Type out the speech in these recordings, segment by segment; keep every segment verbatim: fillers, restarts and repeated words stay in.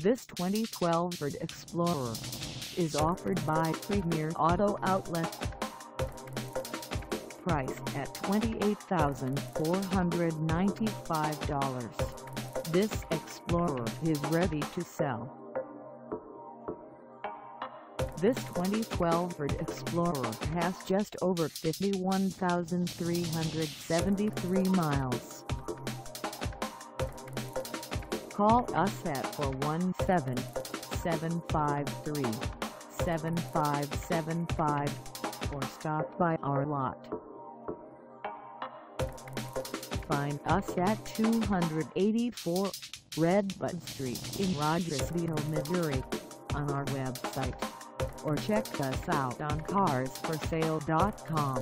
This twenty twelve Ford Explorer is offered by Premier Auto Outlet. Price at twenty-eight thousand four hundred ninety-five dollars. This Explorer is ready to sell. This twenty twelve Ford Explorer has just over fifty-one thousand three hundred seventy-three miles. Call us at four one seven, seven five three, seven five seven five or stop by our lot. Find us at two eighty-four Redbud Street in Rogersville, Missouri on our website, or check us out on cars for sale dot com.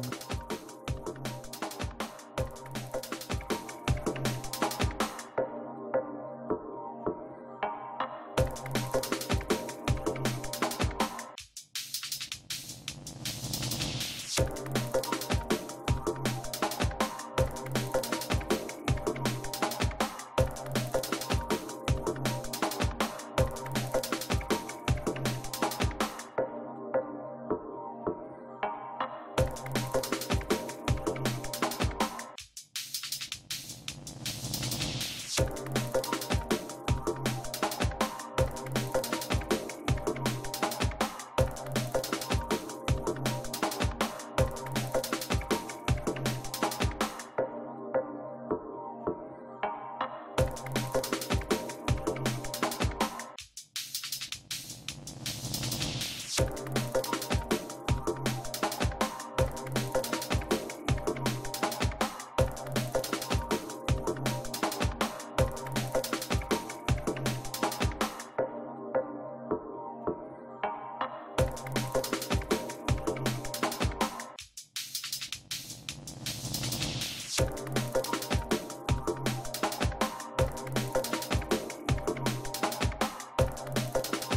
You